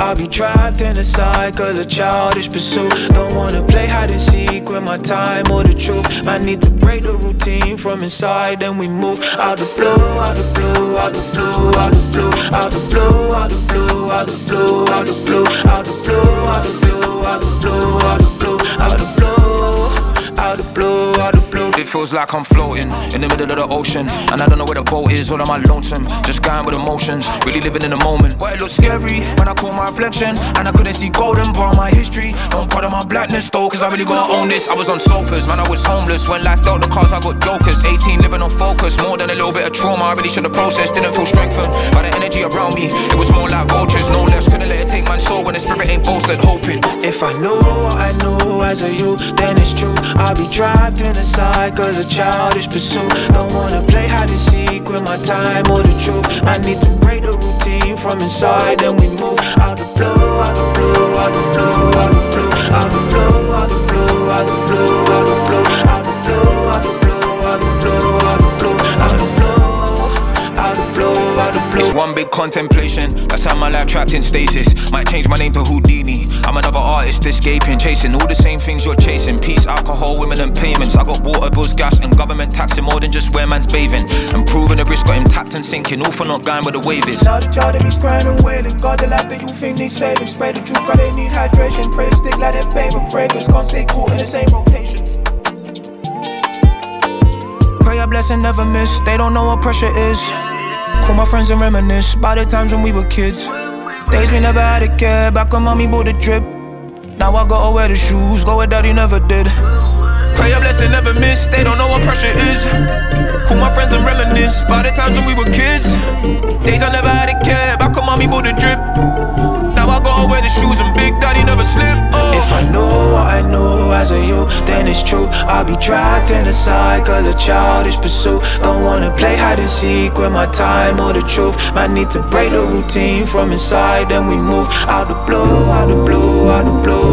I'll be trapped in a cycle of childish pursuit. Don't wanna play hide and seek with my time or the truth. I need to break the routine from inside, then we move out the blue, out the blue, out the blue, out the blue, out the blue, out the blue, out the blue, out the blue, out the blue, out the blue, out the blue, out the blue, out the blue, out the blue, out the blue. It feels like I'm floating in the middle of the ocean, and I don't know where the boat is, all am I lonesome? Just going with emotions, really living in the moment. But it looks scary when I call my reflection, and I couldn't see golden part of my history. Don't part of my blackness though, cause I really gotta own this. I was on sofas, man, I was homeless. When life dealt the cards, I got jokers. 18 living on focus, more than a little bit of trauma. I really should've processed, didn't feel strengthened by the energy around me. It was more like vultures, no less. Couldn't let it take man's soul when the spirit ain't bolstered, hoping. If I knew what I knew as a youth, then it's true. I'll be trapped in a cycle of childish pursuit. Don't wanna play hide and seek with my time or the truth. I need to break the routine from inside, then we move out the blue, out the blue, out the blue, out the blue, out the blue, out the blue, out the blue, out the blue, out the blue, out the blue, out the blue, out the blue, out the blue, out the blue, out the blue. It's one big contemplation, that's how my life trapped in stasis. Might change my name to Houdini. I'm another artist escaping, chasing all the same things you're chasing. Peace, alcohol, women and payments. I got water bills, gas and government taxing more than just where man's bathing. And proving the risk got him tapped and sinking, all for not going where the wave is. Now the child that he's crying and wailing. God, the life that you think needs saving. Spread the truth, God, they need hydration. Pray stick like their favorite fragrance. Can't stay caught in the same rotation. Pray a blessing never miss. They don't know what pressure is. Call my friends and reminisce about the times when we were kids. Days we never had a care, back when mommy bought the drip. Now I gotta wear the shoes, go where daddy never did. Pray a blessing never miss, they don't know what pressure is. Call my friends and reminisce about the times when we were kids. Days I never had a care, back when mommy bought the drip. Now I gotta wear the shoes and big daddy never slip. If I knew what I knew as a youth, then it's true. I'll be trapped in a cycle of childish pursuit. Don't wanna play hide and seek with my time or the truth. Might need to break the routine from inside, then we move out the blue, out the blue, out the blue,